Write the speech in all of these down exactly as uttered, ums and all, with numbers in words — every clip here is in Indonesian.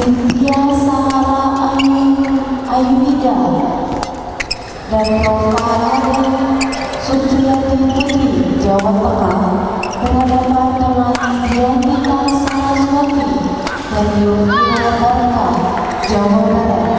Cynthia Sahara Ayunida dan Nova Supriyati Putri Jawa Tengah berhadapan dengan Dianita Saraswati dan Yovina Barka Jawa Barat.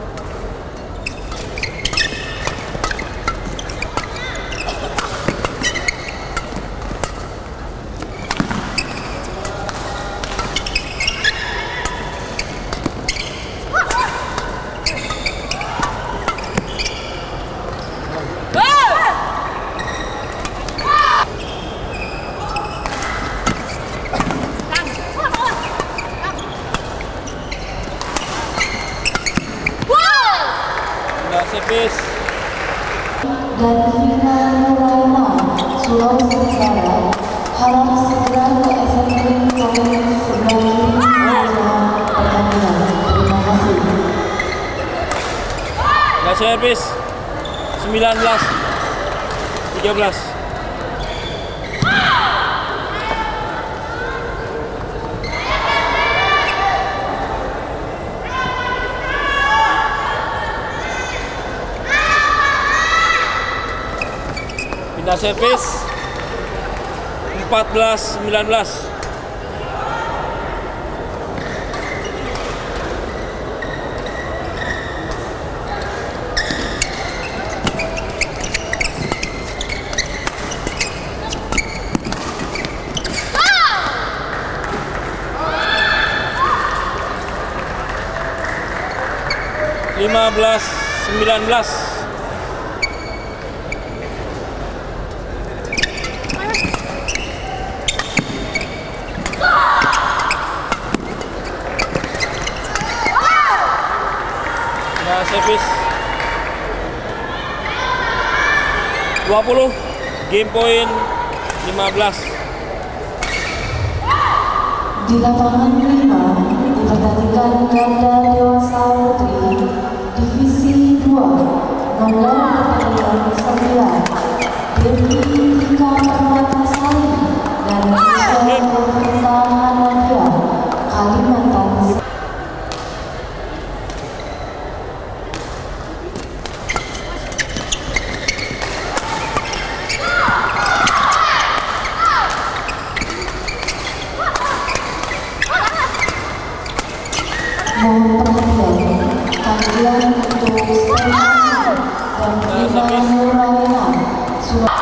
Servis dan Vina Nuraina Sulawesi Barat harap segera ke assembling point sebagai meja pertandingan. Terima kasih. Nggak servis sembilan belas tiga belas. Pindah servis empat belas sembilan belas. lima belas sembilan belas. Nah, servis dua puluh, game point lima belas. Di lapangan lima dipertandingkan ganda dewasa putri divisi dua nomor pertandingan sembilan Devi Tika Permatasari dan Michelle Novita Hanadia Kalimantan. Mohon perhatian, panggilan untuk Stefani dan Vina Nuraina Sulawesi.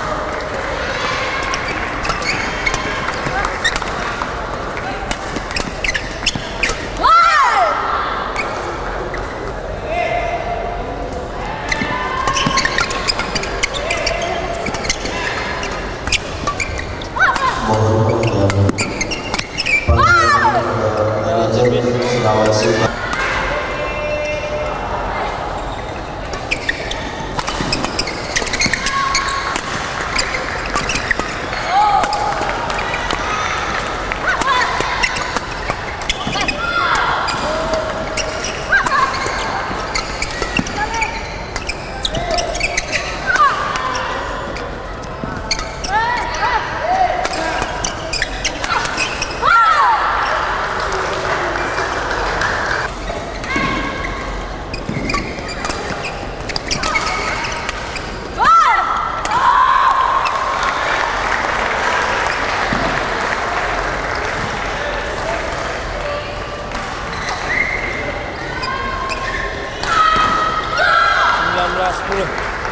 sepuluh.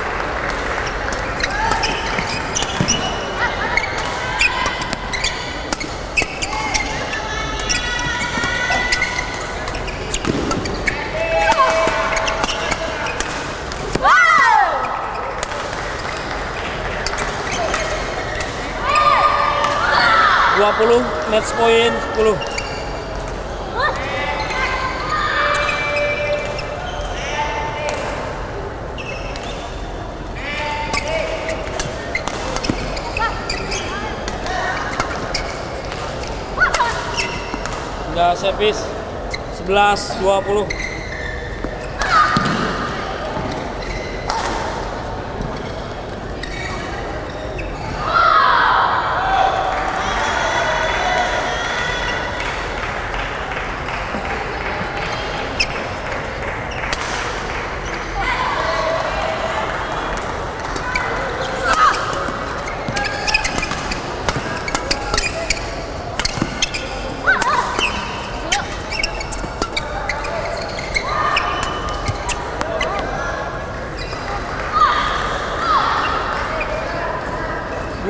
dua puluh, match point sepuluh. Udah servis sebelas dua puluh.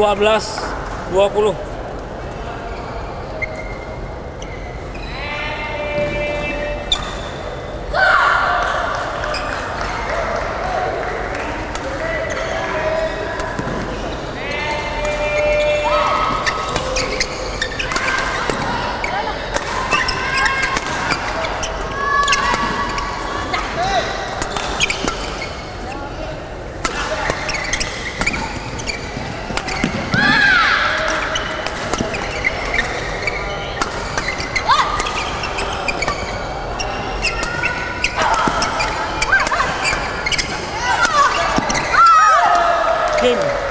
dua belas dua puluh. Game.